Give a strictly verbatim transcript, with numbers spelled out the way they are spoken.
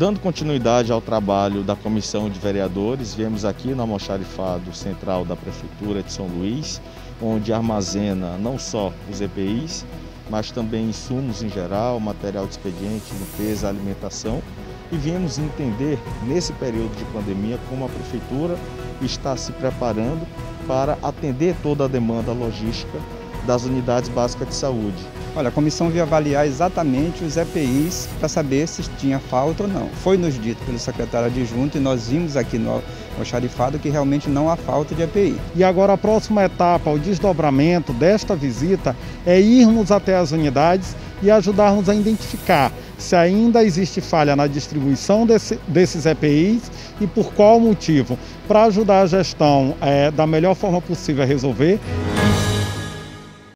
Dando continuidade ao trabalho da Comissão de Vereadores, viemos aqui no almoxarifado central da Prefeitura de São Luís, onde armazena não só os E P Is, mas também insumos em geral, material de expediente, limpeza, alimentação. E viemos entender, nesse período de pandemia, como a Prefeitura está se preparando para atender toda a demanda logística das unidades básicas de saúde. Olha, a comissão veio avaliar exatamente os E P Is para saber se tinha falta ou não. Foi nos dito pelo secretário adjunto e nós vimos aqui no almoxarifado que realmente não há falta de E P I. E agora a próxima etapa, o desdobramento desta visita, é irmos até as unidades e ajudarmos a identificar se ainda existe falha na distribuição desse, desses E P Is e por qual motivo, para ajudar a gestão é, da melhor forma possível a resolver.